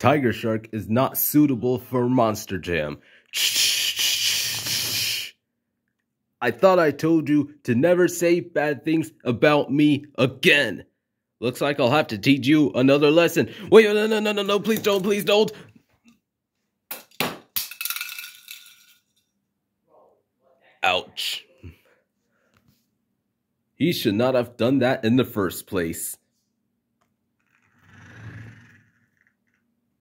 Tiger Shark is not suitable for Monster Jam. I thought I told you to never say bad things about me again. Looks like I'll have to teach you another lesson. Wait, no, please don't. Ouch. He should not have done that in the first place.